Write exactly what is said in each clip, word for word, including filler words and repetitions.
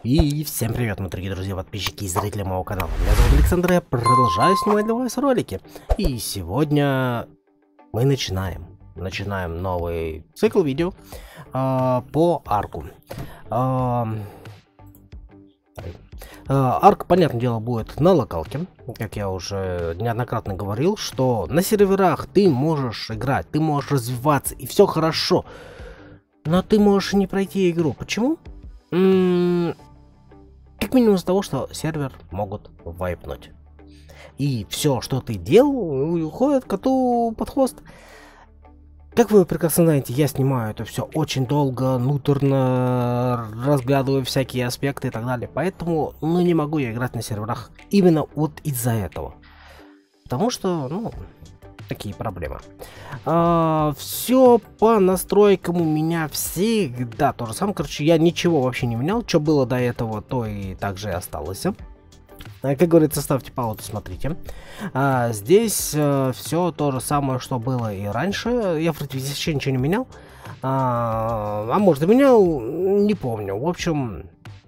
И всем привет, мои дорогие друзья, подписчики и зрители моего канала. Меня зовут Александр, я продолжаю снимать для вас ролики. И сегодня мы начинаем. Начинаем новый цикл видео э, по арку. Э, э, арк, понятное дело, будет на локалке. Как я уже неоднократно говорил, что на серверах ты можешь играть, ты можешь развиваться, и все хорошо. Но ты можешь не пройти игру. Почему? М-м- как минимум из-за того, что сервер могут вайпнуть. И все, что ты делал, уходит коту под хвост. Как вы прекрасно знаете, я снимаю это все очень долго, нуторно, разглядываю всякие аспекты и так далее. Поэтому, ну, не могу я играть на серверах именно вот из-за этого. Потому что, ну, такие проблемы. А, все по настройкам у меня всегда то же самое. Короче, я ничего вообще не менял. Что было до этого, то и так же и осталось. Как говорится, ставьте паузу, смотрите. А, здесь а, все то же самое, что было и раньше. Я вроде здесь вообще ничего не менял. А, а может и менял, не помню. В общем,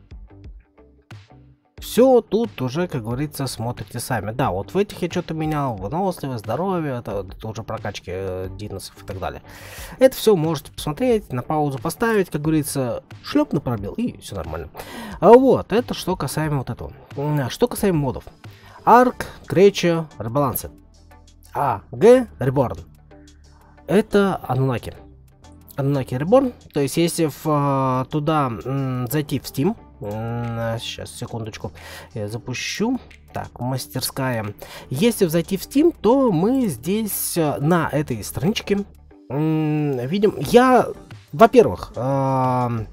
все тут уже, как говорится, смотрите сами. Да, вот в этих я что-то менял, выносливость, здоровье, это, это уже прокачки э, диносов и так далее. Это все можете посмотреть, на паузу поставить, как говорится, шлеп на пробел, и все нормально. А вот, это что касаемо вот этого. Что касаемо модов. Арк, Креча, Ребалансы. А, Г, Реборн. Это Анунаки. Анунаки Реборн. То есть, если в, туда м, зайти в Steam, сейчас, секундочку, я запущу. Так, мастерская. Если зайти в Steam, то мы здесь на этой страничке видим. Я, во-первых, я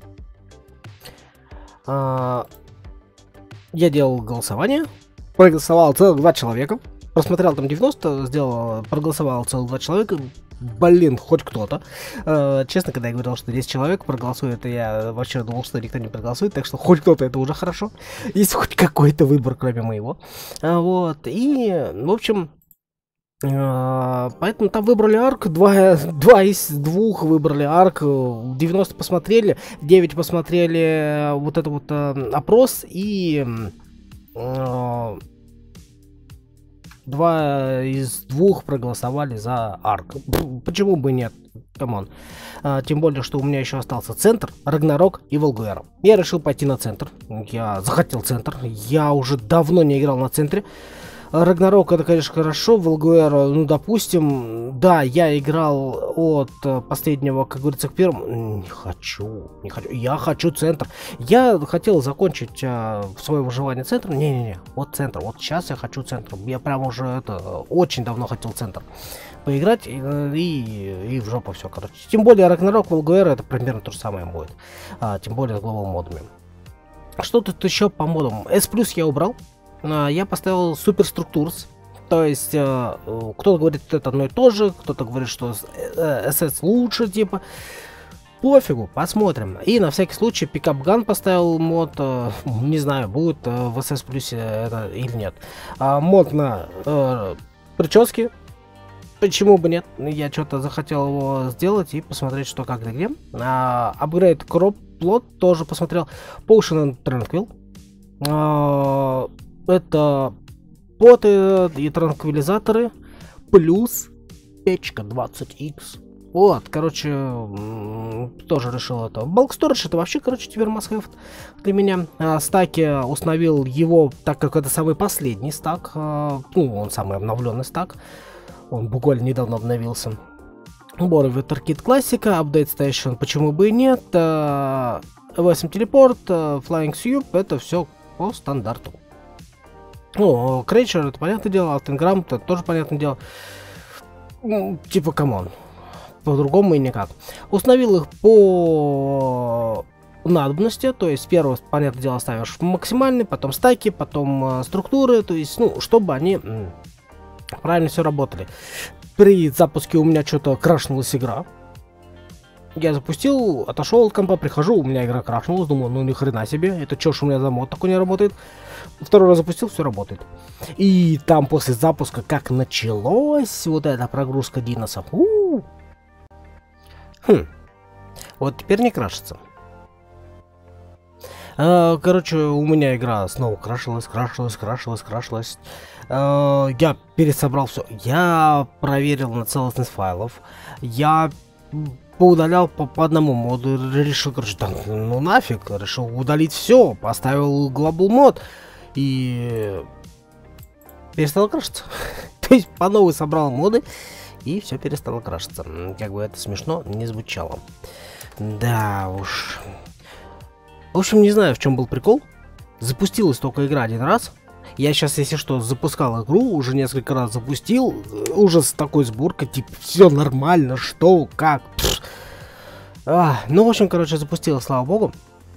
делал голосование. Проголосовал целых два человека. Просмотрел там девяносто, сделал, проголосовал целых два человека. Блин, хоть кто-то. Э, честно, когда я говорил, что десять человек проголосует, я вообще думал, что никто не проголосует, так что хоть кто-то, это уже хорошо. Есть хоть какой-то выбор, кроме моего. А, вот, и, в общем, э, поэтому там выбрали арк, два, два из двух выбрали арк, девяносто посмотрели, девять посмотрели вот это вот э, опрос, и... Э, Два из двух проголосовали за арк. Почему бы нет? Камон. А, тем более, что у меня еще остался центр, Рагнарок и Волгуэра. Я решил пойти на центр. Я захотел центр. Я уже давно не играл на центре. Рагнарок это, конечно, хорошо. Волгуэра, ну, допустим, да, я играл от последнего, как говорится, к первому. Не хочу, не хочу. Я хочу центр. Я хотел закончить а, свое выживание центром. Не-не-не, вот центр. Вот сейчас я хочу центр. Я прям уже это очень давно хотел центр поиграть и, и, и в жопу все, короче. Тем более Рагнарок, Волгуэра это примерно то же самое будет. А, тем более с главными модами. Что тут еще по модам? S плюс я убрал. Я поставил суперструктурс, то есть э, кто-то говорит, что это одно и то же, кто-то говорит, что эс эс лучше, типа, пофигу, посмотрим. И на всякий случай пикап-ган поставил мод, э, не знаю, будет э, в эс эс плюсе это или нет. А, мод на э, прически, почему бы нет, я что-то захотел его сделать и посмотреть, что как и где. А, апгрейд кроп плот тоже посмотрел, Potion and Tranquil. А, это поты и транквилизаторы плюс печка двадцать икс. Вот, короче, тоже решил это. Bulk Storage это вообще, короче, теперь must-have для меня. А, стаки установил его, так как это самый последний стак. А, ну, он самый обновленный стак. Он буквально недавно обновился. Боры Ветеркит классика, Update Station, почему бы и нет. А, восемь телепорт, Flying Soup, это все по стандарту. Ну, Крейчер, это понятное дело, Алтенграм, это тоже понятное дело. Ну, типа, камон. По-другому и никак. Установил их по надобности, то есть первый, понятное дело, ставишь максимальный, потом стаки, потом э, структуры, то есть, ну, чтобы они м, правильно все работали. При запуске у меня что-то крашнулась игра. Я запустил, отошел от компа, прихожу, у меня игра крашнулась, думаю, ну ни хрена себе, это чё ж у меня за мод такой не работает. Второй раз запустил, все работает. И там после запуска, как началось вот эта прогрузка диносов, у-у-у. Хм, вот теперь не крашится. Э, короче, у меня игра снова крашилась, крашилась, крашилась, крашилась. Э, я пересобрал все. Я проверил на целостность файлов. Я поудалял по, по одному моду. Решил, короче, так, ну нафиг. Решил удалить все. Поставил Global мод. И перестал крашиться. То есть по новой собрал моды. И все перестало крашиться. Как бы это смешно не звучало. Да уж. В общем, не знаю, в чем был прикол. Запустилась только игра один раз. Я сейчас, если что, запускал игру, уже несколько раз запустил. Уже с такой сборкой, типа, все нормально, что, как. А, ну, в общем, короче, запустила, слава богу.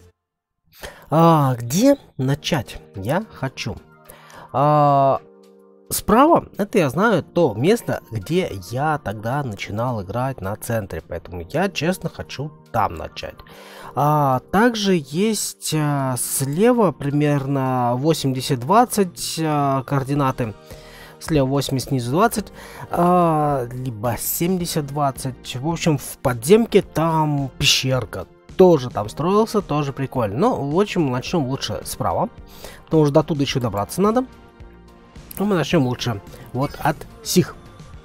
А, где начать? Я хочу. А, справа, это я знаю, то место, где я тогда начинал играть на центре. Поэтому я, честно, хочу там начать. А, также есть а, слева примерно восемьдесят двадцать а, координаты. Слева восемьдесят, снизу двадцать. А, либо семьдесят двадцать. В общем, в подземке там пещерка. Тоже там строился, тоже прикольно. Ну, в общем, начнем лучше справа. Потому что до туда еще добраться надо. Но мы начнем лучше вот от сих.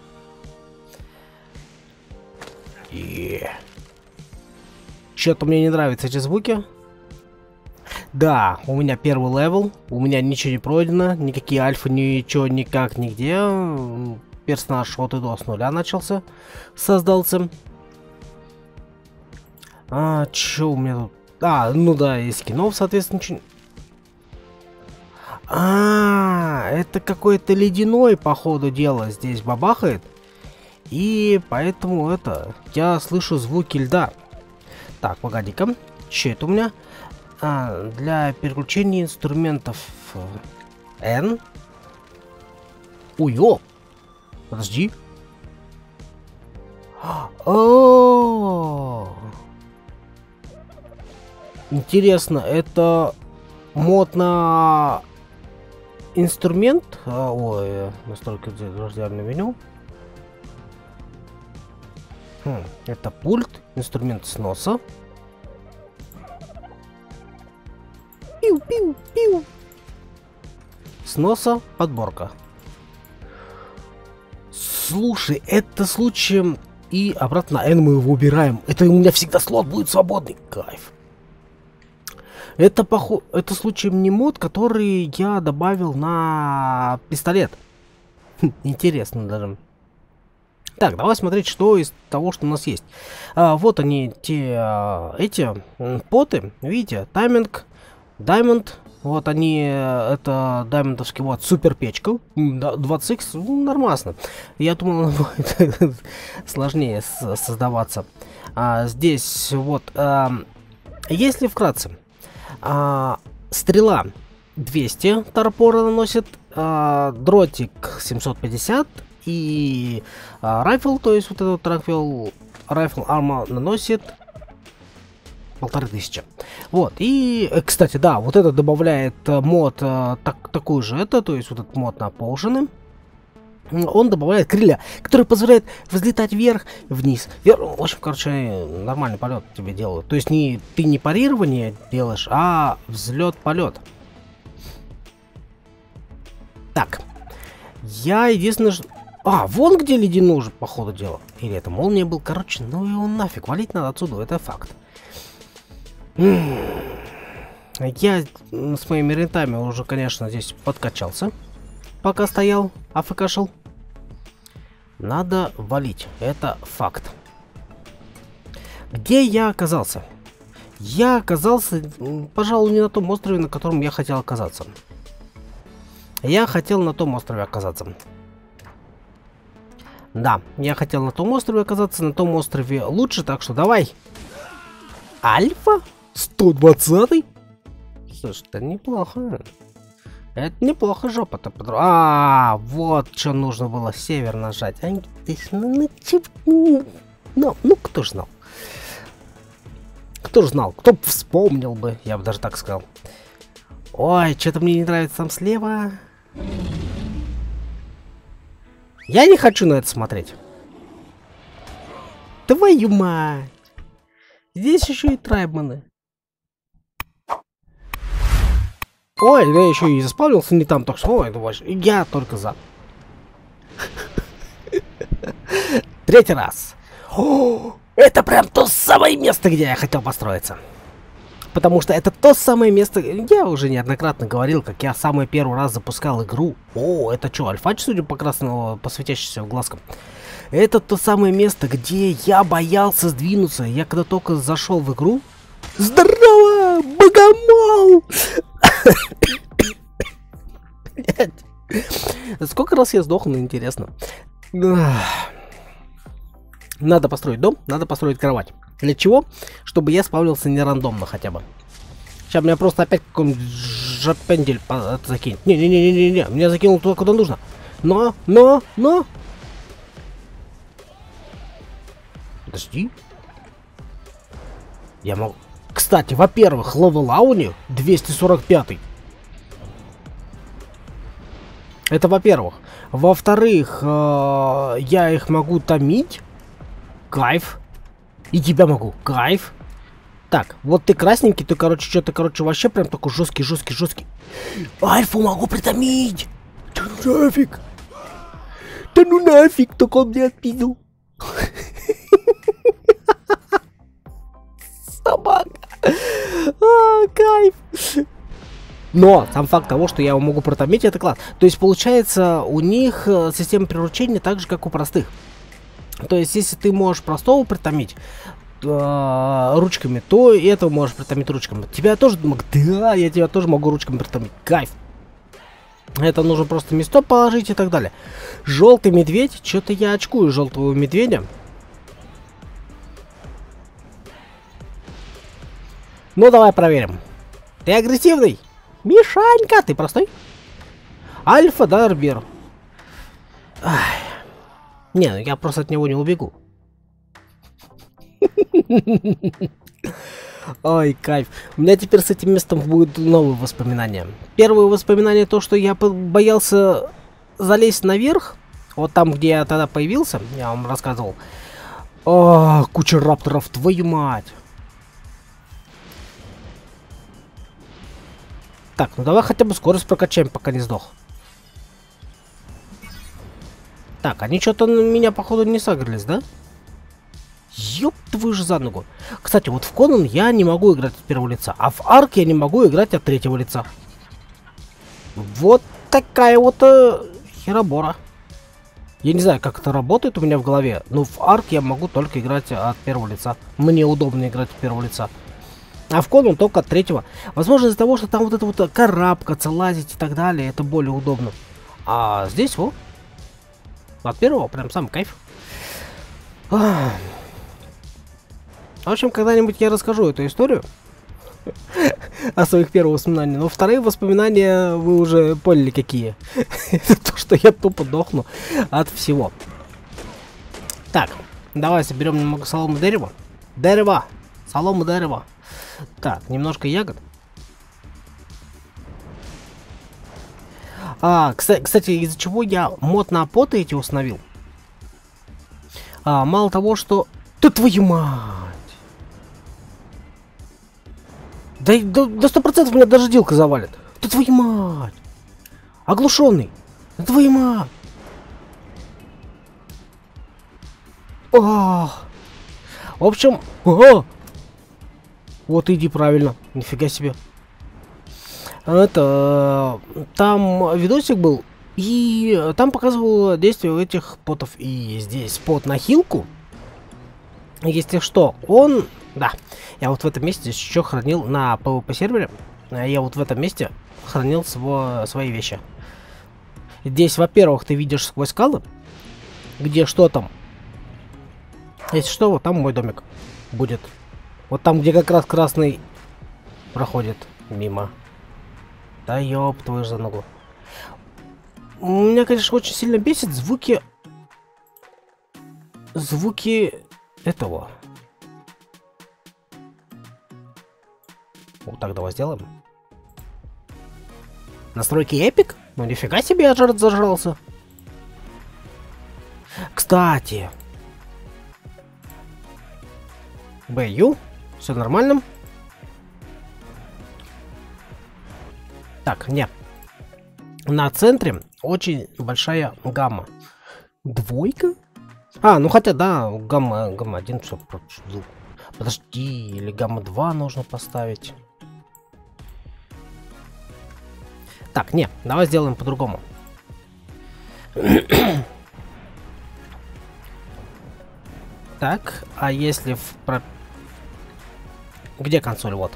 Yeah. Что-то мне не нравятся эти звуки. Да, у меня первый левел. У меня ничего не пройдено. Никакие альфа, ничего, никак, нигде. Персонаж от и до с нуля начался. Создался. А, чё у меня тут? А, ну да, из скинов, соответственно, ничего. А, это какой-то ледяной, по ходу дела, здесь бабахает. И поэтому это... Я слышу звуки льда. Так, погоди-ка. Что это у меня? А, для переключения инструментов N. Уё! Подожди. О, интересно, это мод на инструмент? А, ой, настройка гражданного меню. Хм, это пульт, инструмент сноса. Пиу-пиу-пиу. Сноса, подборка. Слушай, это случаем и обратно на N мы его убираем. Это у меня всегда слот будет свободный. Кайф. Это похоже, это случаем не мод, который я добавил на пистолет. Хм, интересно даже. Так, давай смотреть, что из того, что у нас есть. А, вот они, те, а, эти поты. Видите, тайминг, даймонд. Вот они, это даймондовский, вот, супер печка. двадцать икс, ну, нормально. Я думал, она будет сложнее создаваться. А, здесь, вот, а, если вкратце, а, стрела двести торпора наносит, а, дротик семьсот пятьдесят. И а, райфл, то есть вот этот райфл, райфл арма наносит полторы тысячи. Вот, и, кстати, да, вот это добавляет мод а, так, такой же это, то есть вот этот мод на поужины. Он добавляет крылья, которые позволяют взлетать вверх, вниз. Вверх, в общем, короче, нормальный полет тебе делают. То есть не, ты не парирование делаешь, а взлет-полет. Так, я единственное, что... А, вон где ледяной уже, по ходу дела. Или это молния был, короче, ну и он нафиг, валить надо отсюда, это факт. Я с моими рентами уже, конечно, здесь подкачался. Пока стоял, афкашил. Надо валить, это факт. Где я оказался? Я оказался, пожалуй, не на том острове, на котором я хотел оказаться. Я хотел на том острове оказаться. Да, я хотел на том острове оказаться, на том острове лучше, так что давай. Альфа? сто двадцатый? Слушай, это неплохо. Это неплохо, жопа-то. А, вот что нужно было, север нажать. А, ну, ну, ну, ну, кто ж знал? Кто ж знал? Кто бы вспомнил бы, я бы даже так сказал. Ой, что-то мне не нравится там слева. Я не хочу на это смотреть. Твою мать. Здесь еще и трайбманы. Ой, я еще и заспавнился не там, так что, это вообще, я только за. Третий раз. О, это прям то самое место, где я хотел построиться. Потому что это то самое место, я уже неоднократно говорил, как я самый первый раз запускал игру. О, это что, альфач, судя по красному, по светящимся глазкам. Это то самое место, где я боялся сдвинуться. Я когда только зашел в игру... Здорово, богомол! Сколько раз я сдохну, интересно. Надо построить дом, надо построить кровать. Для чего? Чтобы я спавнился не рандомно хотя бы. Сейчас меня просто опять какой-нибудь жопендель закинет. Не-не-не-не-не, меня закинул туда, куда нужно. Но, но, но... Подожди. Я могу... Кстати, во-первых, левела у них двести сорок пять. Это во-первых. Во-вторых, э, я их могу томить. Кайф. И тебя могу. Кайф. Так, вот ты красненький, ты, короче, что-то, короче, вообще прям такой жесткий, жесткий, жесткий. Альфу могу притомить. Да ну нафиг. Да ну нафиг, только он мне отпиздил. Собака. А, кайф. Но сам факт того, что я его могу протомить, это класс. То есть, получается, у них система приручения так же, как у простых. То есть, если ты можешь простого притомить э, ручками, то и этого можешь притомить ручками. Тебя тоже, да, я тебя тоже могу ручками притомить. Кайф. Это нужно просто место положить и так далее. Желтый медведь. Что-то я очкую желтого медведя. Ну, давай проверим. Ты агрессивный? Мишанька, ты простой? Альфа Дарбер. Ай. Не, ну я просто от него не убегу. Ой, кайф. У меня теперь с этим местом будут новые воспоминания. Первое воспоминание то, что я боялся залезть наверх. Вот там, где я тогда появился, я вам рассказывал. О, куча рапторов, твою мать. Так, ну давай хотя бы скорость прокачаем, пока не сдох. Так, они что-то на меня, походу, не сагрились, да? Ёб твою же за ногу. Кстати, вот в Конан я не могу играть от первого лица, а в Арк я не могу играть от третьего лица. Вот такая вот э, херобора. Я не знаю, как это работает у меня в голове, но в Арк я могу только играть от первого лица. Мне удобно играть от первого лица. А в Конан только от третьего. Возможно, из-за того, что там вот это вот карабкаться, лазить и так далее, это более удобно. А здесь вот. От первого прям сам кайф. В общем, когда-нибудь я расскажу эту историю о своих первых воспоминаниях. Но вторые воспоминания вы уже поняли какие. Это то, что я тупо дохну от всего. Так, давай соберем немного соломы, дерева. Дерево! Солома, дерево. Так, немножко ягод. А, кстати, кстати из-за чего я мод на опоты эти установил. А, мало того, что... Да твою мать! Да до сто процентов меня даже дилка завалит. Да твою мать! Оглушенный! Да твою мать! Ох! В общем... О! Вот иди правильно. Нифига себе. Это... Там видосик был. И там показывал действие этих потов. И здесь пот на хилку. Если что, он... Да. Я вот в этом месте еще хранил на пи ви пи сервере. Я вот в этом месте хранил сво... свои вещи. Здесь, во-первых, ты видишь сквозь скалы. Где что там. Если что, вот там мой домик будет. Вот там, где как раз красный проходит мимо. Да ёб твою за ногу. Меня, конечно, очень сильно бесит звуки... Звуки этого. Вот так давай сделаем. Настройки Epic? Ну нифига себе, я жар зажрался. Кстати. бэ ю. Все нормально. Так, не. На центре очень большая гамма. Двойка? А, ну хотя, да, гамма, гамма один, все. Подожди, или гамма два нужно поставить. Так, не, давай сделаем по-другому. Так, а если в... Про... Где консоль? Вот.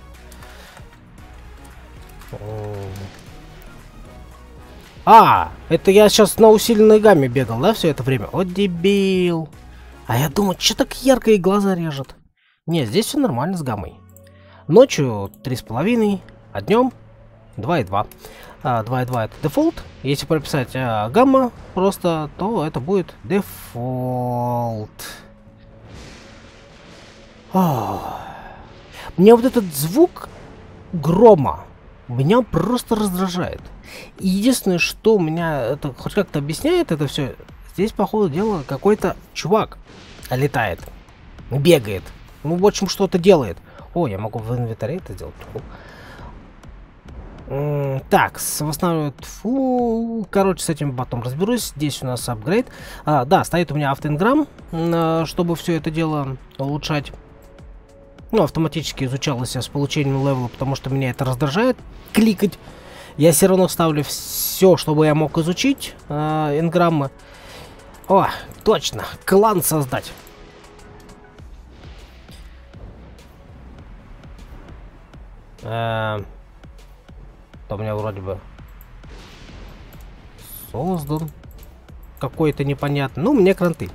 А, это я сейчас на усиленной гамме бегал, да, все это время? Вот дебил. А я думаю, что так ярко и глаза режет. Не, здесь все нормально с гаммой. Ночью три с половиной, а днем два и два. два и два это дефолт. Если прописать а, гамма просто, то это будет дефолт. О, мне вот этот звук грома меня просто раздражает. И единственное, что меня это хоть как-то объясняет это все, здесь, по ходу дела, какой-то чувак летает, бегает. Ну, в общем, что-то делает. О, я могу в инвентаре это сделать. Так, восстанавливает. Фу, короче, с этим потом разберусь. Здесь у нас апгрейд. А, да, стоит у меня автоинграмм, чтобы все это дело улучшать. Ну, автоматически изучалось с получением левела, потому что меня это раздражает кликать. Я все равно ставлю все, чтобы я мог изучить э, инграммы. О, точно, клан создать. Э, то у меня вроде бы создан какой-то непонятный. Ну, мне кранты.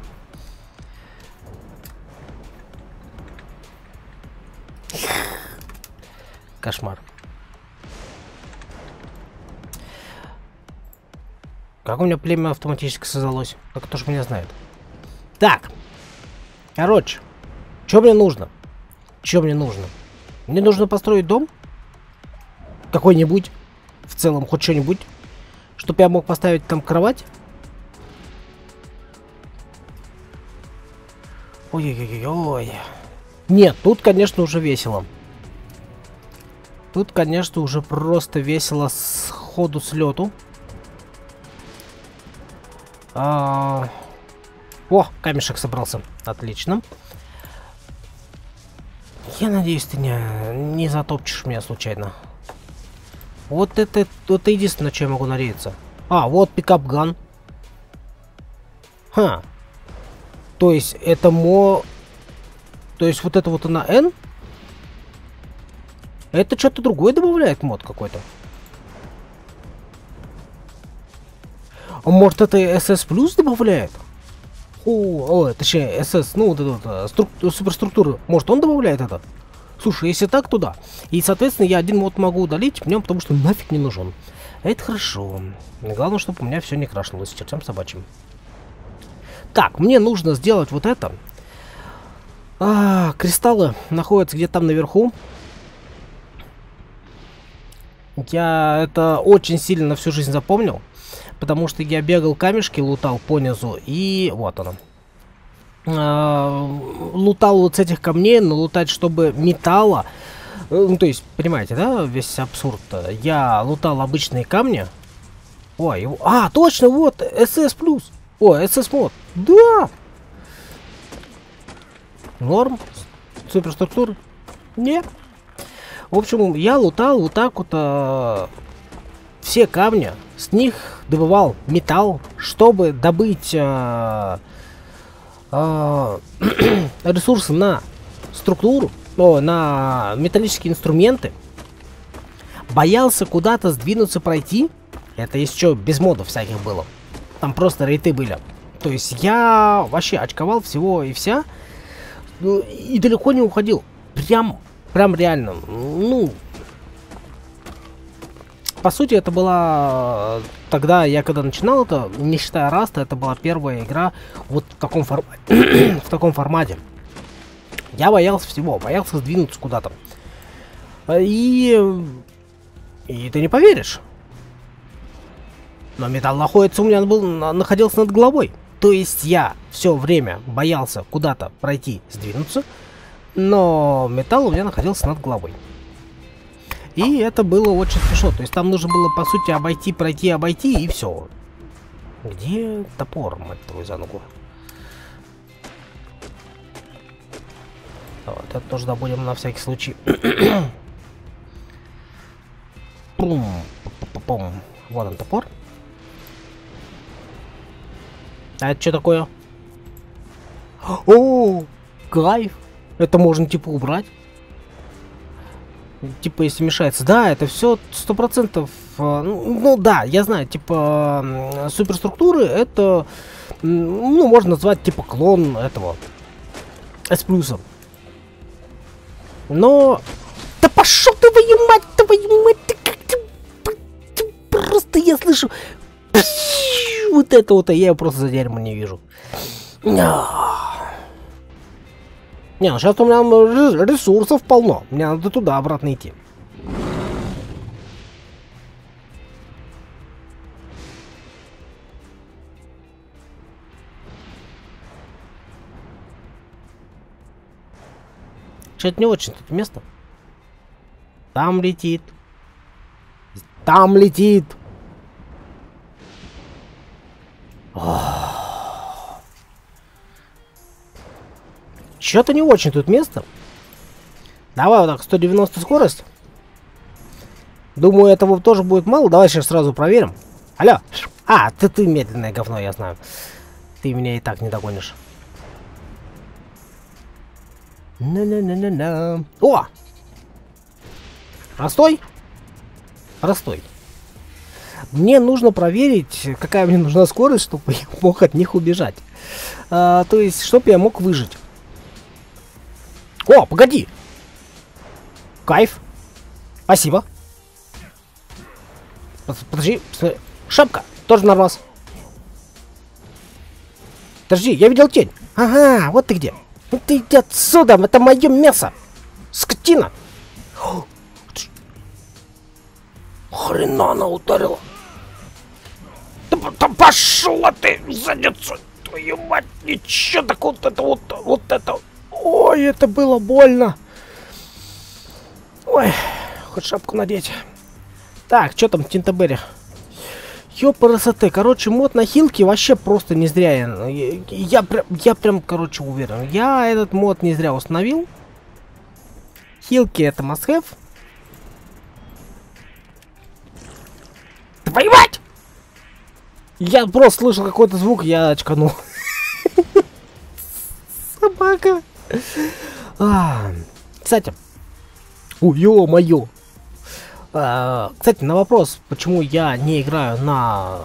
Кошмар. Как у меня племя автоматически создалось? Так кто ж меня знает? Так. Короче. Что мне нужно? Что мне нужно? Мне нужно построить дом. Какой-нибудь. В целом, хоть что-нибудь. Чтобы я мог поставить там кровать. Ой-ой-ой-ой. Нет, тут, конечно, уже весело. Тут, конечно, уже просто весело с ходу с лету. А... О, камешек собрался. Отлично. Я надеюсь, ты не, не затопчешь меня случайно. Вот это, это единственное, на что я могу надеяться. А, вот пикап-ган. Ха. То есть это мо... То есть вот это вот на N? Это что-то другое добавляет мод какой-то. А может это эс эс плюс добавляет? О, о, точнее эс эс, ну вот это вот, струк, суперструктуру. Может он добавляет это? Слушай, если так, то да. И соответственно я один мод могу удалить в нем, потому что нафиг не нужен. Это хорошо. Главное, чтобы у меня все не крашнулось чертям собачьим. Так, мне нужно сделать вот это. А, кристаллы находятся где-то там наверху. Я это очень сильно на всю жизнь запомнил, потому что я бегал камешки, лутал понизу, и вот оно. А, лутал вот с этих камней, но лутать, чтобы металла, ну то есть, понимаете, да, весь абсурд. Я лутал обычные камни. Ой, его... а, точно, вот, эс эс плюс. О, эс эс мод. Да! Норм. Суперструктура. Нет. В общем, я лутал вот так вот э, все камни, с них добывал металл, чтобы добыть э, э, ресурсы на структуру, о, на металлические инструменты. Боялся куда-то сдвинуться, пройти. Это еще без модов всяких было. Там просто рейты были. То есть я вообще очковал всего и вся. И далеко не уходил. Прям... Прям реально, ну, по сути, это была, тогда я когда начинал это, не считая Раста, это была первая игра вот в таком формате, в таком формате. Я боялся всего, боялся сдвинуться куда-то. И, и ты не поверишь, но металл находится у меня был, находился над головой. То есть я все время боялся куда-то пройти, сдвинуться. Но металл у меня находился над головой. И это было очень смешно. То есть там нужно было, по сути, обойти, пройти, обойти, и все. Где топор, мать твою, за ногу? Вот, это тоже добудем на всякий случай. Пум, пум. Вот он, топор. А это что такое? О, кайф! Это можно типа убрать. Типа, если мешается. Да, это все сто процентов. Ну, ну да, я знаю, типа суперструктуры это, ну, можно назвать типа клон этого S плюсом. Но. Да пошел ты, твою мать, твою мать, ты как ты, ты просто я слышу. Вот это вот, а я его просто за дерьмо не вижу. Не, ну сейчас у меня ресурсов полно. Мне надо туда обратно идти. Что-то не очень тут место. Там летит. Там летит. Что-то не очень тут место. Давай вот так, сто девяносто скорость. Думаю, этого тоже будет мало. Давай сейчас сразу проверим. Алло. А, ты, ты медленное говно, я знаю. Ты меня и так не догонишь. На-на-на-на-на. О! Простой? Простой. Мне нужно проверить, какая мне нужна скорость, чтобы я мог от них убежать. А, то есть, чтобы я мог выжить. О, погоди! Кайф. Спасибо. Подожди, шапка. Тоже нормас. Подожди, я видел тень. Ага, вот ты где. Ну ты иди отсюда, это мое мясо. Скотина. Хрена она ударила. Да, да пошла ты в задницу. Твою мать, ничего так вот это вот, вот это. Ой, это было больно. Ой, хоть шапку надеть. Так, что там, Тинтоберри? Ёпарасоте, короче, мод на хилки вообще просто не зря. Я, я, я, прям, я прям, короче, уверен. Я этот мод не зря установил. Хилки это must have. Твою мать! Я просто слышал какой-то звук, я очканул. Собака. А, кстати. О, ё-моё. А, кстати, на вопрос, почему я не играю на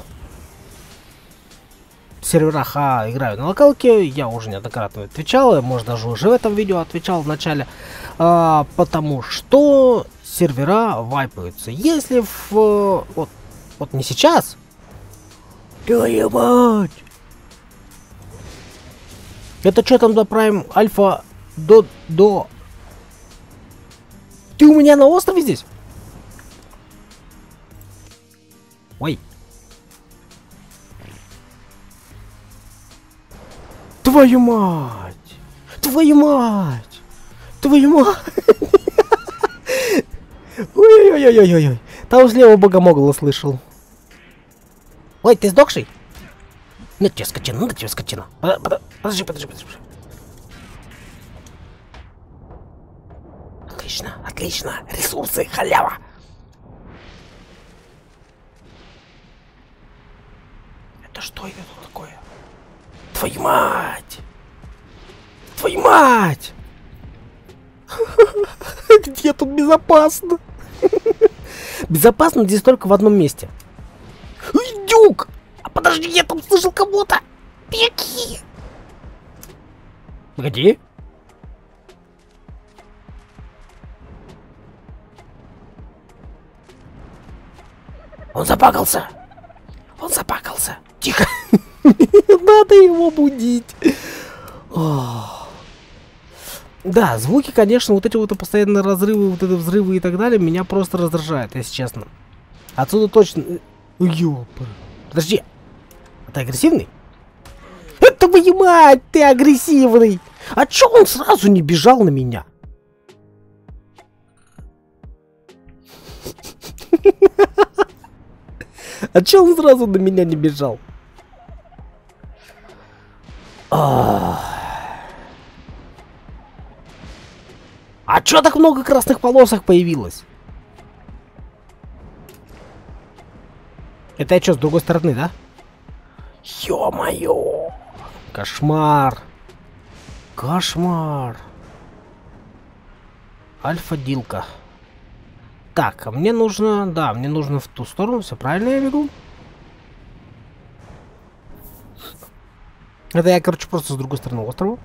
серверах, а играю на локалке, я уже неоднократно отвечал, может даже уже в этом видео отвечал в начале, а, потому что сервера вайпаются. Если в... Вот, вот не сейчас. Твою мать! Это что там за Prime Альфа до... до... Ты у меня на острове здесь? Ой. Твою мать! Твою мать! Твою мать! Ой-ой-ой-ой-ой-ой! Там слева богомогла слышал. Ой, ты сдохший? На тебе скотина, на тебе скотина. Подожди, подожди, подожди. Отлично, отлично. Ресурсы, халява. Это что это тут такое? Твою мать! Твою мать! Где тут безопасно? Безопасно здесь только в одном месте. Дюк! А подожди, я там слышал кого-то! Беги! Погоди. Он запакался! Он запакался! Тихо! Надо его будить! Да, звуки, конечно, вот эти вот постоянные разрывы, вот это взрывы и так далее, меня просто раздражают, если честно. Отсюда точно... Ёпа. Подожди. А ты агрессивный? Это твою мать, ты агрессивный! А чё он сразу не бежал на меня? А че он сразу на меня не бежал? А чё так много красных полосок появилось? Это я что, с другой стороны, да? Ё-моё! Кошмар! Кошмар! Альфа-дилка. Так, а мне нужно... Да, мне нужно в ту сторону. Все правильно я бегу? Это я, короче, просто с другой стороны острова.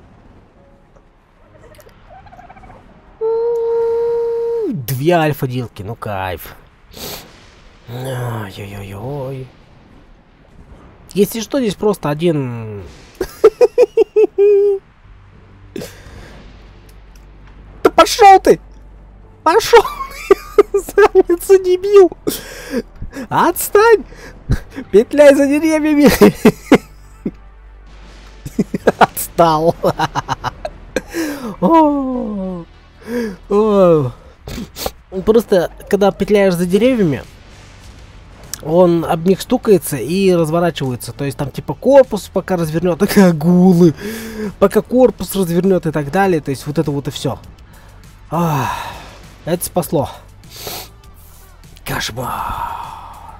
Две альфа-дилки, ну кайф. Ой-ой-ой-ой. Если что, здесь просто один... Да пошел ты! Пошел! Задница, дебил! Отстань! Петляй за деревьями! Отстал! О, о. Просто, когда петляешь за деревьями, он об них стукается и разворачивается. То есть там типа корпус пока развернет, так агулы, пока корпус развернет и так далее. То есть вот это вот и все. Ах, это спасло. Кошмар.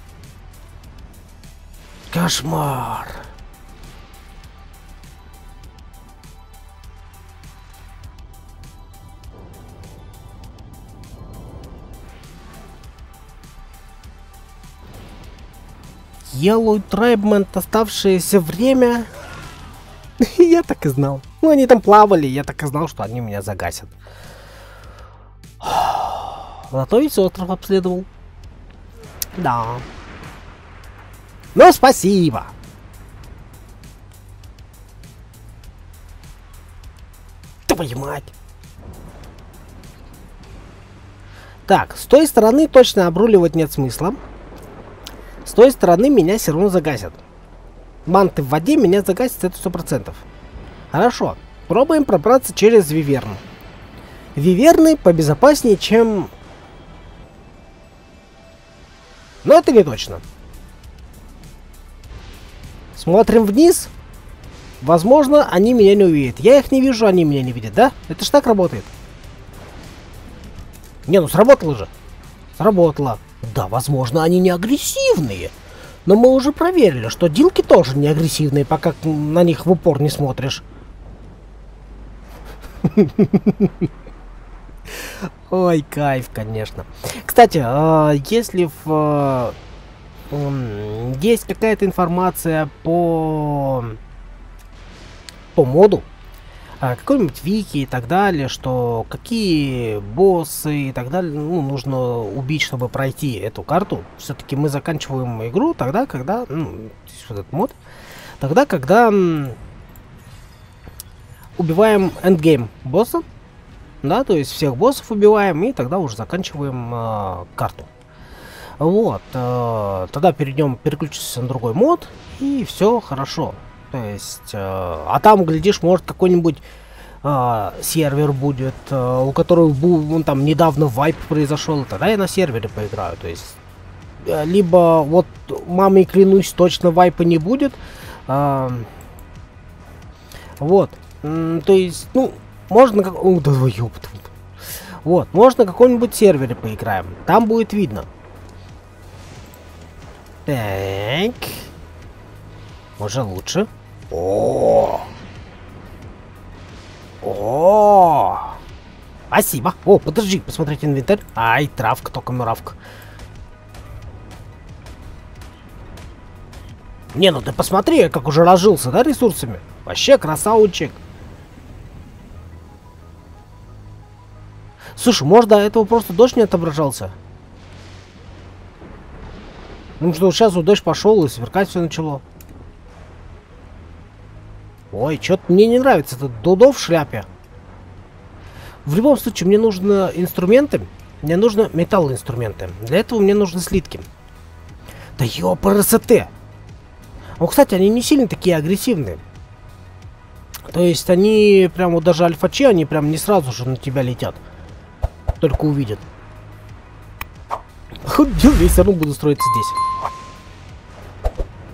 Кошмар. Yellow Tribement, оставшееся время. Я так и знал. Ну, они там плавали, я так и знал, что они меня загасят. Зато весь остров обследовал. Да. Ну, спасибо. Твою мать. Так, с той стороны точно обруливать нет смысла. С той стороны меня все равно загасят. Манты в воде меня загасят, это сто процентов. Хорошо. Пробуем пробраться через Виверн. Виверны побезопаснее, чем... Но это не точно. Смотрим вниз. Возможно, они меня не увидят. Я их не вижу, они меня не видят, да? Это ж так работает. Не, ну сработало же. Сработало. Да, возможно, они не агрессивные. Но мы уже проверили, что дилки тоже не агрессивные, пока на них в упор не смотришь. Ой, кайф, конечно. Кстати, если в... есть какая-то информация по... по моду, какой-нибудь вики и так далее, что какие боссы и так далее, ну, нужно убить, чтобы пройти эту карту. Все-таки мы заканчиваем игру тогда, когда, ну, вот этот мод, тогда, когда м, убиваем эндгейм босса, да, то есть всех боссов убиваем, и тогда уже заканчиваем э, карту. Вот, э, тогда перейдем, переключимся на другой мод, и все хорошо. То есть, э, а там, глядишь, может какой-нибудь э, сервер будет, э, у которого вон, там недавно вайп произошел, тогда я на сервере поиграю. То есть, э, либо вот мамой клянусь, точно вайпа не будет. Э, вот, э, то есть, ну, можно как... О, да, ёпт. Вот, можно на каком-нибудь сервере поиграем, там будет видно. Так. Уже лучше. О, о, спасибо. О, подожди, посмотреть инвентарь. Ай, травка, только муравка. Не, ну ты посмотри, как уже разжился, да, ресурсами. Вообще красавчик. Слушай, может, до этого просто дождь не отображался? Ну что, сейчас вот дождь пошел и сверкать все начало. Ой, что-то мне не нравится этот дудо в шляпе. В любом случае, мне нужны инструменты. Мне нужны металлоинструменты. Для этого мне нужны слитки. Да ёпрст. Ну, кстати, они не сильно такие агрессивные. То есть они прям вот даже альфачи, они прям не сразу же на тебя летят. Только увидят. Хоть дело, я все равно буду строиться здесь.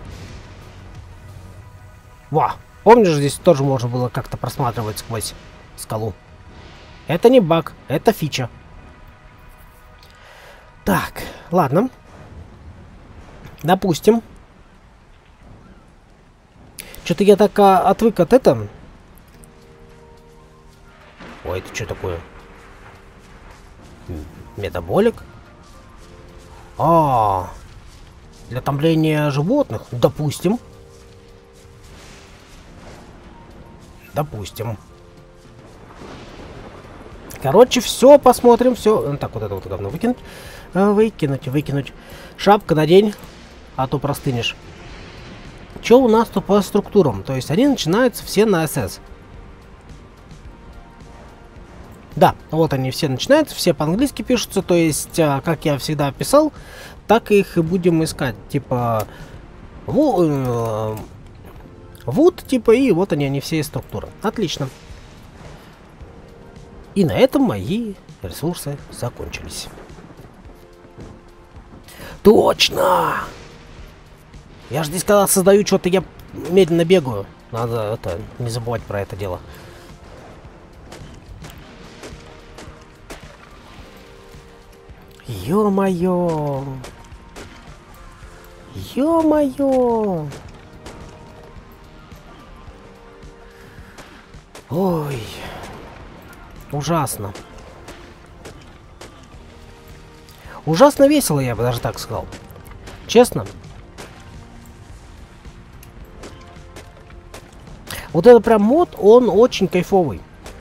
Во! Помнишь, здесь тоже можно было как-то просматривать сквозь скалу? Это не баг, это фича. Так, ладно. Допустим. Что-то я так а, отвык от этого. Ой, это что такое? Метаболик? А, для томления животных? Допустим. Допустим. Короче, все посмотрим, все. Так, вот это вот говно выкинуть. Выкинуть, выкинуть. Шапка надень, а то простынешь. Что у нас тут по структурам? То есть они начинаются все на эс эс. Да, вот они все начинаются, все по-английски пишутся. То есть, как я всегда писал, так их и будем искать. Типа... Вот, типа, и вот они, они все из структуры. Отлично. И на этом мои ресурсы закончились. Точно! Я же здесь, когда создаю что-то, я медленно бегаю. Надо это не забывать про это дело. Ё-моё! Ё-моё! Ой! Ужасно. Ужасно весело, я бы даже так сказал. Честно. Вот это прям мод, он очень кайфовый.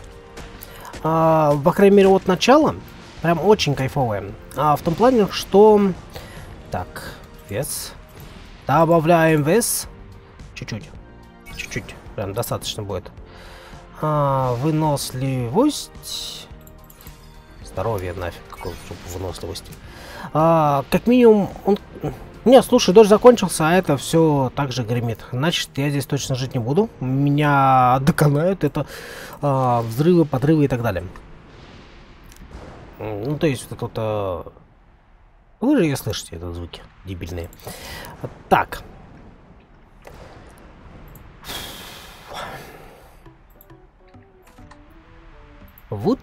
А, по крайней мере, от начала прям очень кайфовый. А в том плане, что... Так, вес. Добавляем вес. Чуть-чуть. Чуть-чуть. Прям достаточно будет. А, выносливость. Здоровье нафиг. Какую выносливость. А, как минимум, он... Не, слушай, дождь закончился, а это все так же гремит. Значит, я здесь точно жить не буду. Меня доконают это а, взрывы, подрывы и так далее. Ну, то есть, вот это вот... А... Вы же ее слышите, это звуки дебильные. Так. Вот.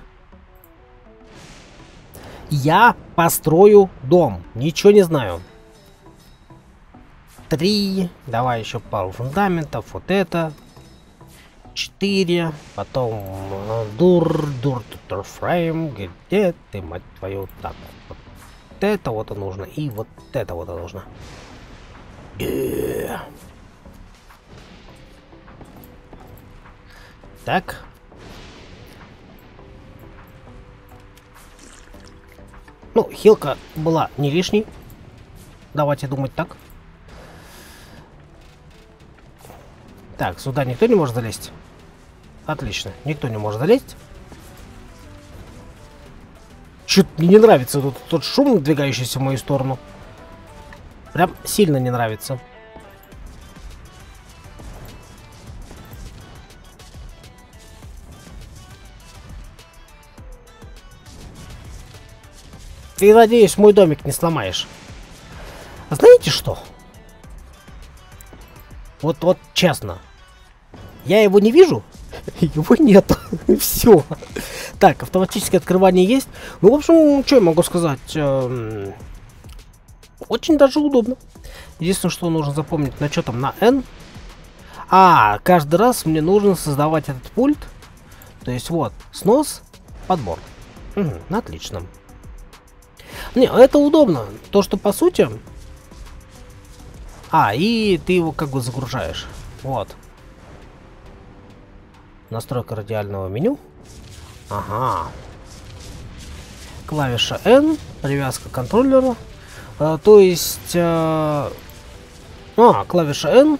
Я построю дом. Ничего не знаю. Три. Давай еще пару фундаментов. Вот это. Четыре. Потом дур, дур, дур, фрейм. Где ты, мать твою? Так. Вот это вот и нужно. И вот это вот и нужно. Э-э-э. Так. Ну, хилка была не лишней. Давайте думать так. Так, сюда никто не может залезть. Отлично, никто не может залезть. Чё-то мне не нравится тут тот шум, двигающийся в мою сторону. Прям сильно не нравится. Ты, надеюсь, мой домик не сломаешь. А знаете что? Вот, вот честно. Я его не вижу, его нету. Все. Так, автоматическое открывание есть. Ну, в общем, что я могу сказать? Эм, очень даже удобно. Единственное, что нужно запомнить, на что там, на N. А, каждый раз мне нужно создавать этот пульт. То есть вот, снос, подбор. Угу, отлично. Не, это удобно. То, что по сути... А, и ты его как бы загружаешь. Вот. Настройка радиального меню. Ага. Клавиша N. Привязка к контроллеру. А, то есть... А, а, клавиша N.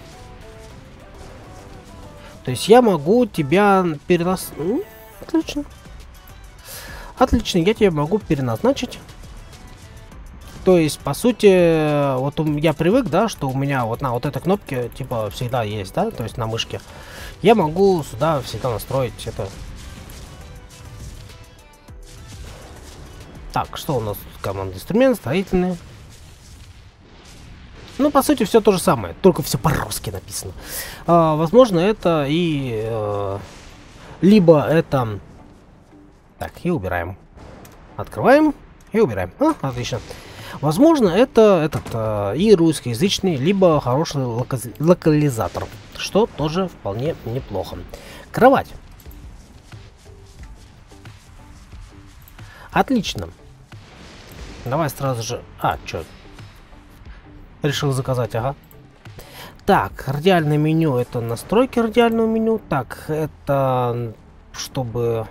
То есть я могу тебя перенос... Отлично. Отлично, я тебя могу переназначить. То есть, по сути, вот я привык, да, что у меня вот на вот этой кнопке, типа, всегда есть, да, то есть на мышке. Я могу сюда всегда настроить это. Так, что у нас тут? Команда инструмент, строительные. Ну, по сути, все то же самое, только все по-русски написано. А, возможно, это и... Э, либо это... Так, и убираем. Открываем и убираем. А, отлично. Возможно, это этот э, и русскоязычный, либо хороший лока локализатор, что тоже вполне неплохо. Кровать. Отлично. Давай сразу же... А, чё? Решил заказать, ага. Так, радиальное меню, это настройки радиального меню. Так, это чтобы...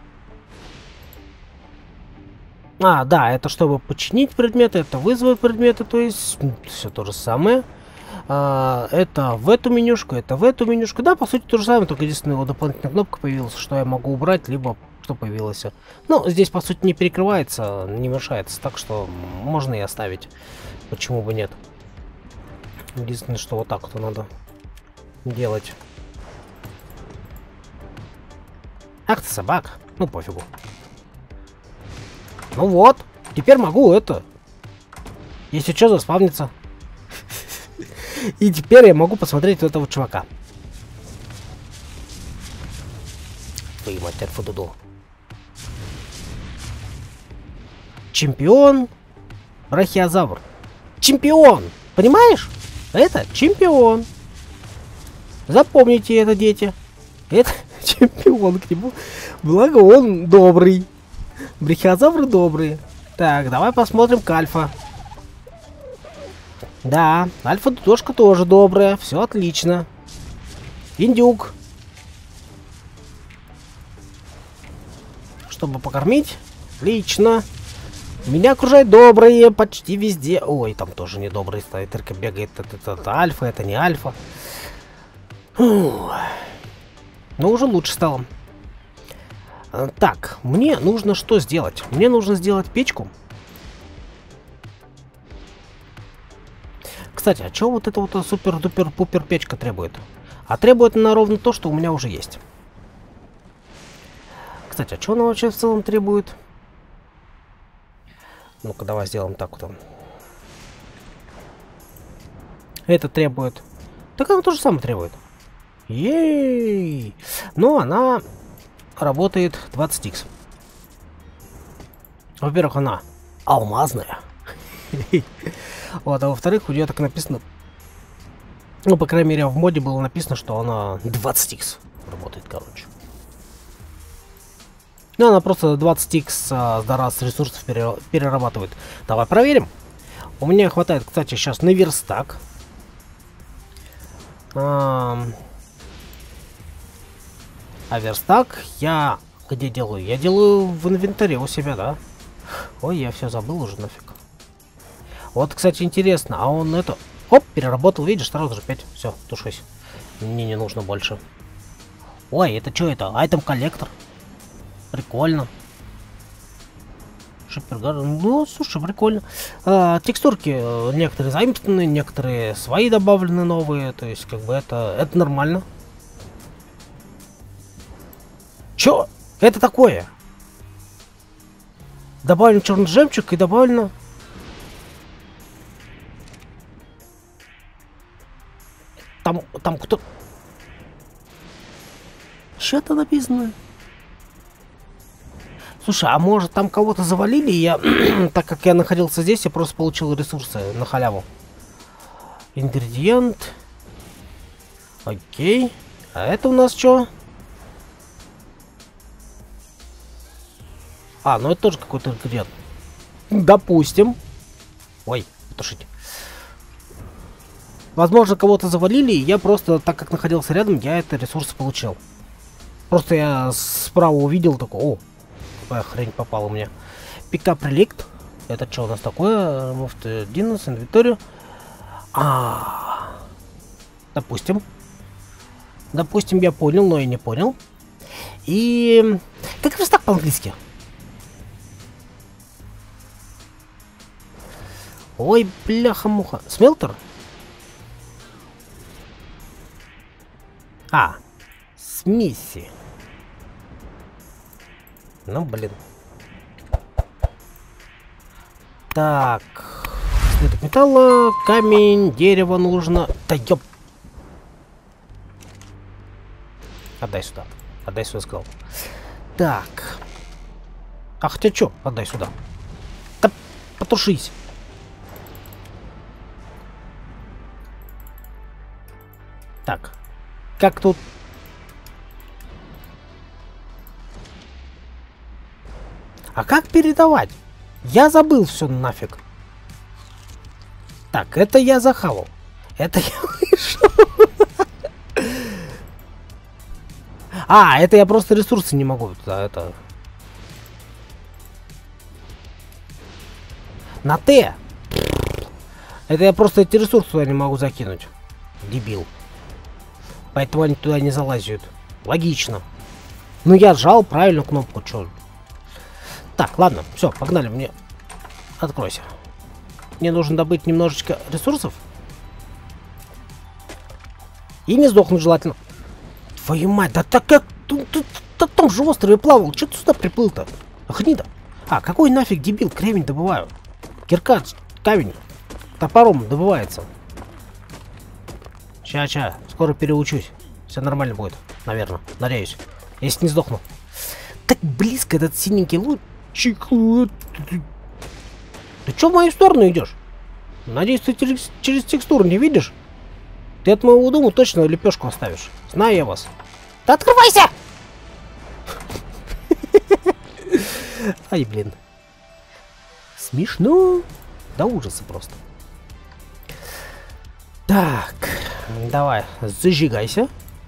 А, да, это чтобы починить предметы, это вызвать предметы, то есть все то же самое. А, это в эту менюшку, это в эту менюшку. Да, по сути то же самое, только единственная его дополнительная кнопка появилась, что я могу убрать, либо что появилось. Ну, здесь по сути не перекрывается, не мешается, так что можно и оставить. Почему бы нет? Единственное, что вот так вот надо делать. Ах ты собак, ну пофигу. Ну вот, теперь могу это, если что, заспавниться. И теперь я могу посмотреть этого чувака. Твою мать, Фудуду. Чемпион. Брахиозавр. Чемпион! Понимаешь? Это чемпион. Запомните это, дети. Это чемпион к нему. Благо он добрый. Брахиозавры добрые. Так, давай посмотрим к Альфа. Да, Альфа-дудошка тоже добрая. Все отлично. Индюк. Чтобы покормить. Отлично. Меня окружают добрые почти везде. Ой, там тоже недобрый стоит. Только бегает. Это, это, это Альфа, это не Альфа. Фух. Но уже лучше стало. Так, мне нужно что сделать? Мне нужно сделать печку. Кстати, а что вот это вот супер-дупер-пупер печка требует? А требует она ровно то, что у меня уже есть. Кстати, а что она вообще в целом требует? Ну-ка, давай сделаем так вот. Это требует. Так она то же самое требует. Ей! Но она работает двадцать икс. Во-первых, она алмазная. Вот, а во-вторых, у нее так написано. Ну, по крайней мере, в моде было написано, что она двадцать икс работает, короче. Ну, она просто двадцать икс а, за раз ресурсов пере перерабатывает. Давай проверим. У меня хватает, кстати, сейчас на верстак. А, а верстак я где делаю? Я делаю в инвентаре у себя, да? Ой, я все забыл уже нафиг. Вот, кстати, интересно, а он это... Оп, переработал, видишь, сразу же пять. Все, тушись. Мне не нужно больше. Ой, это что это? Айтем коллектор. Прикольно. Шипергар. Ну, слушай, прикольно. А, текстурки некоторые заимствованы, некоторые свои добавлены новые. То есть, как бы это, это нормально. Чё? Это такое? Добавлен черный жемчуг и добавлено... Там, там кто... Что-то написано. Слушай, а может там кого-то завалили, и я, так как я находился здесь, я просто получил ресурсы на халяву. Ингредиент. Окей. А это у нас что? А, ну это тоже какой-то ингредиент. Допустим. Ой, потушите. Возможно, кого-то завалили, и я просто, так как находился рядом, я это ресурсы получил. Просто я справа увидел, такой, о, какая хрень попала мне. Пикап реликт. Это что у нас такое? Муфты Динус, инвентарь. А, допустим. Допустим, я понял, но я не понял. И... Как верстак по-английски? Ой, бляха-муха. Смелтер? А, смеси. Ну, блин. Так. Слиток металла, камень, дерево нужно. Да ёп. Отдай сюда. Отдай сюда, сказал. Так. А хотя чё? Отдай сюда. Да потушись. Так. Как тут? А как передавать? Я забыл все нафиг. Так, это я захавал. Это я вышел. А, это я просто ресурсы не могу. Это... На Т. Это я просто эти ресурсы туда не могу закинуть. Дебил. Поэтому они туда не залазят. Логично. Ну я сжал правильно кнопку. Чё? Так, ладно, все, погнали, мне... Откройся. Мне нужно добыть немножечко ресурсов. И не сдохнуть желательно. Твою мать, да так как... Ты, ты, ты там же острове плавал, что ты сюда приплыл-то? Гнида. А, какой нафиг дебил, кремень добываю. Кирка, камень, топором добывается. Ща-ща, скоро переучусь. Все нормально будет, наверное, надеюсь. Если не сдохну. Так близко этот синенький луч. Ты чё в мою сторону идешь? Надеюсь, ты через, через текстуру не видишь? Ты от моего дома точно лепешку оставишь. Знаю я вас. Да открывайся! Ай, блин. Смешно. До ужаса просто. Так. Давай, зажигайся.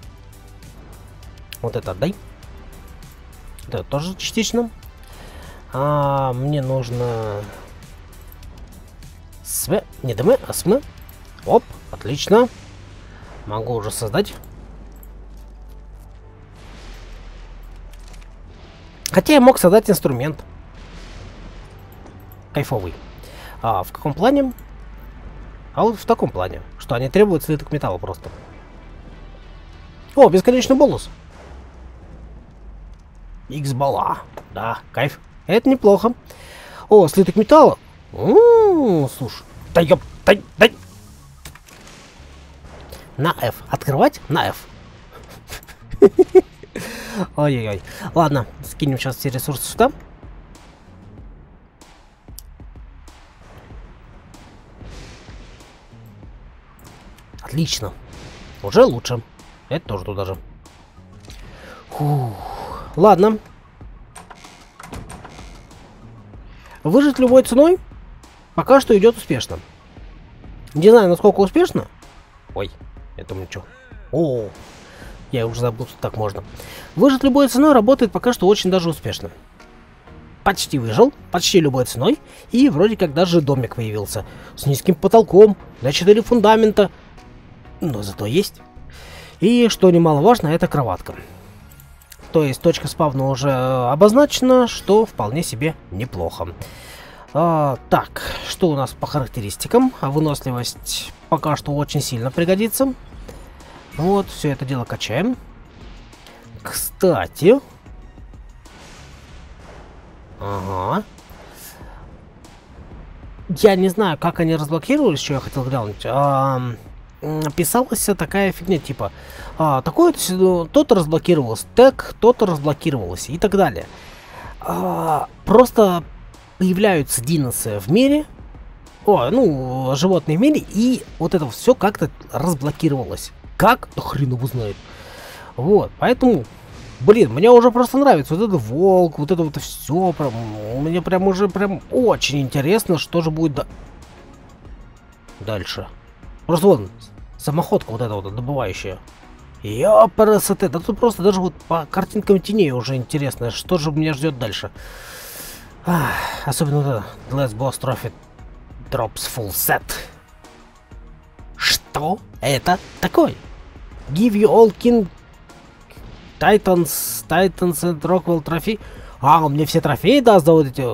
Вот это отдай. Это тоже частично. А мне нужно... Св... Не дм, а см. Оп, отлично. Могу уже создать. Хотя я мог создать инструмент. Кайфовый. А в каком плане? А вот в таком плане. Что они требуют слиток металла просто. О, бесконечный бонус. Икс-бала. Да, кайф. Это неплохо. О, слиток металла. О, слушай. Да ёп, дай, дай. На F. Открывать на F. Ой-ой-ой. Ладно, скинем сейчас все ресурсы сюда. Отлично. Уже лучше. Это тоже туда же. Фух. Ладно. Выжить любой ценой пока что идет успешно. Не знаю, насколько успешно. Ой, это мне что? О, я уже забыл, что так можно. Выжить любой ценой работает пока что очень даже успешно. Почти выжил, почти любой ценой. И вроде как даже домик появился. С низким потолком, на четыре фундамента. Но зато есть. И что немаловажно, это кроватка. То есть точка спавна уже обозначена, что вполне себе неплохо. А, так, что у нас по характеристикам? Выносливость пока что очень сильно пригодится. Вот, все это дело качаем. Кстати... Ага. Я не знаю, как они разблокировались, что я хотел глянуть. А, писалась такая фигня, типа, а, такое-то, то-то разблокировалось, так, то-то разблокировалось и так далее. А, просто появляются диносы в мире, о, ну, животные в мире, и вот это все как-то разблокировалось. Как? Да хрен его знает. Вот, поэтому, блин, мне уже просто нравится вот этот волк, вот это вот все, прям, мне прям уже прям очень интересно, что же будет да... дальше. Просто вот самоходка вот эта вот добывающая. Ёпарасоте, да тут просто даже вот по картинкам теней уже интересно, что же меня ждет дальше. Ах, особенно вот это Last Boss Trophy Drops Full Set. Что это такое? Give you all king Titans, Titans and Rockwell Trophy. А, он мне все трофеи даст, да вот эти...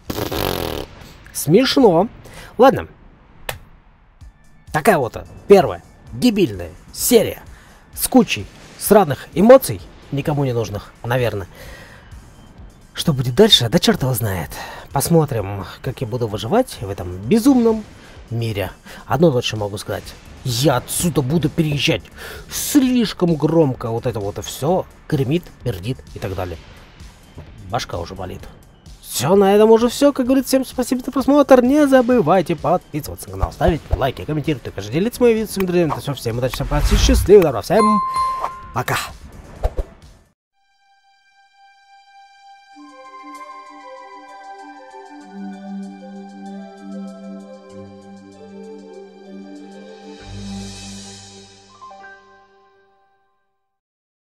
Смешно. Ладно. Такая вот первая дебильная серия с кучей сраных эмоций, никому не нужных, наверное. Что будет дальше, да черт его знает. Посмотрим, как я буду выживать в этом безумном мире. Одно точно могу сказать. Я отсюда буду переезжать. Слишком громко вот это вот и все гремит, пердит и так далее. Башка уже болит. Все, на этом уже все. Как говорится, всем спасибо за просмотр. Не забывайте подписываться на канал, ставить лайки, комментировать, также делиться моими видео с своими друзьями. Это все, всем удачи, всем счастливо, добра, всем пока.